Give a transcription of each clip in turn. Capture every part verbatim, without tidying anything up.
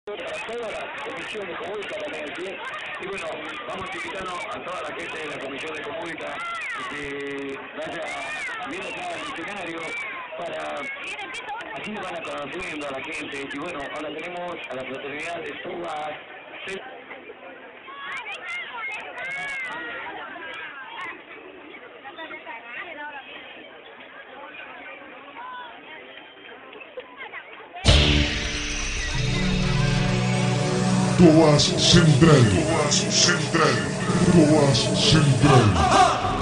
Toda la comisión de Comunica también aquí, y bueno, vamos invitando a toda la gente de la comisión de Comunica que vaya viendo acá al escenario para así van a conociendo a la gente. Y bueno, ahora tenemos a la fraternidad de Tobas. Tobas Central, Tobas Central, Tobas Central.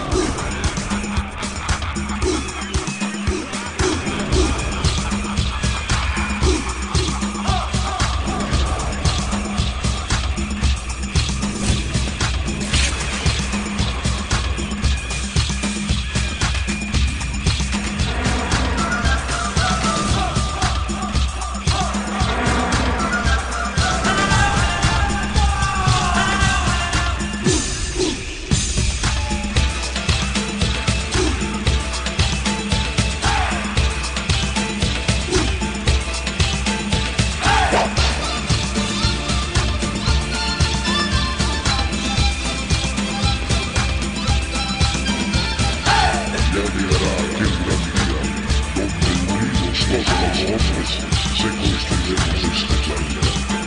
Se construiremos este planeta.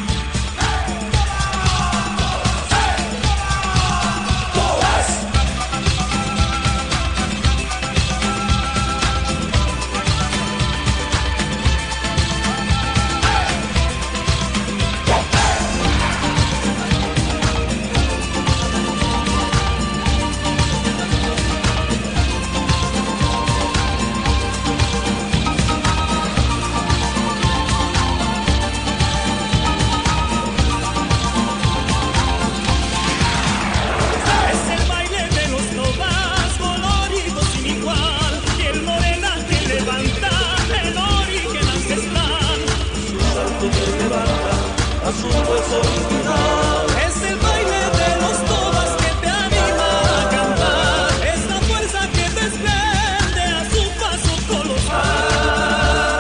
Es el baile de los Tobas que te anima a cantar, es la fuerza que desprende a su paso colosal.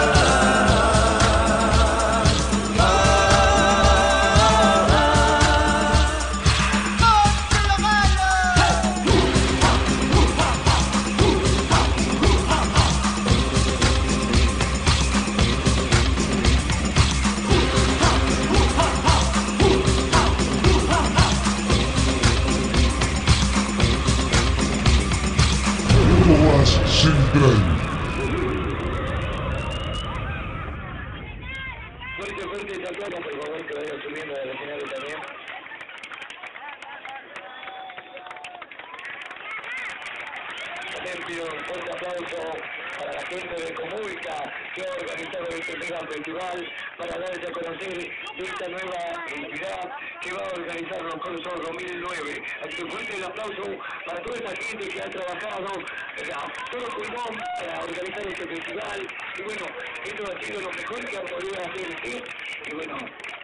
Tobas Central. Fuerte, fuerte, Tacana, por favor, que vaya subiendo del escenario también. También pido un fuerte aplauso para la gente de Comunica que ha organizado este mega festival para darles a conocer esta nueva entidad que va a organizar los Cursos dos mil nueve. Así que fuerte el aplauso para toda esta gente que ha trabajado a todo pulmón para organizar este festival. Y bueno, esto ha sido lo mejor que han podido hacer, ¿sí? Y bueno,